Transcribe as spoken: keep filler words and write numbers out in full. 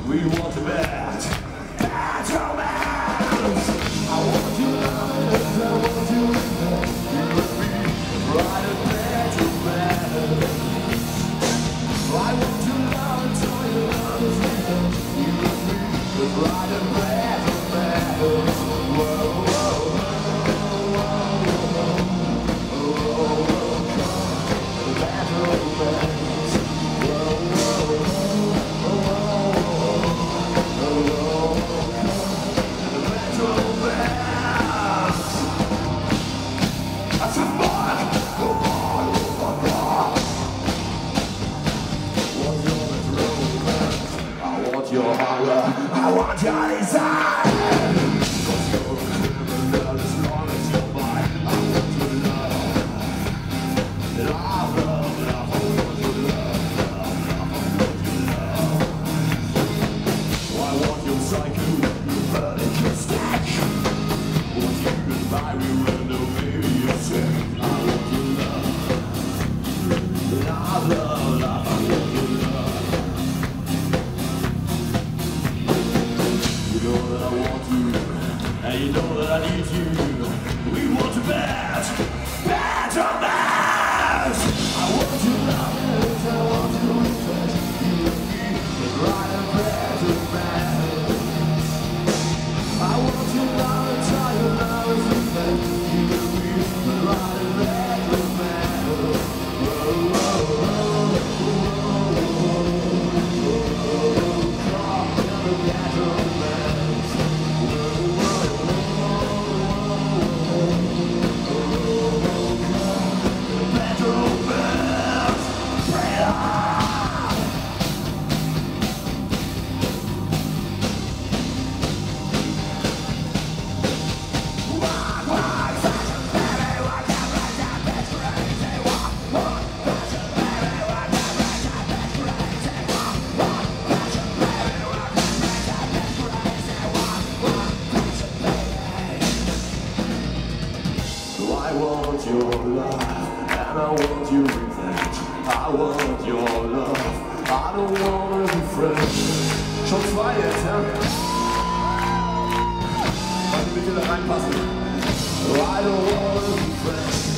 We want to bet. Bad romance. I want you love, I want you love. You and me, right and bad romance. I want you love until you love is real. You and me, right and bad romance. Whoa, whoa, whoa, whoa, whoa, whoa, bad romance. Whoa, whoa, whoa, whoa, bad romance. I said, boy, oh boy, oh boy. Want your romance. I want your horror. I want your desire. Cause you're a criminal as long as you're mine. I want your love. Love, love, love. I want your love, love, love. I want your love. I want your psycho. You burning your stack. Want you goodbye, we run no baby, you're sick. I want your love. Love, love, love. I want your love. You know that I want you, and you know that I need you. We want to bet, bet on that. I want you love, I want you revenge. You and me, right and bet on that. I want you love until your love is revenge. You and me, right and bet on that. Whoa, whoa, whoa, whoa, whoa, whoa, come and get romance. Whoa, whoa, whoa, whoa, whoa, come and get romance. Pray on. I want your love, and I want your revenge. I want your love, I don't wanna be friends. Schon zwei jetzt, ja? Also bitte da reinpassen. I don't wanna be friends.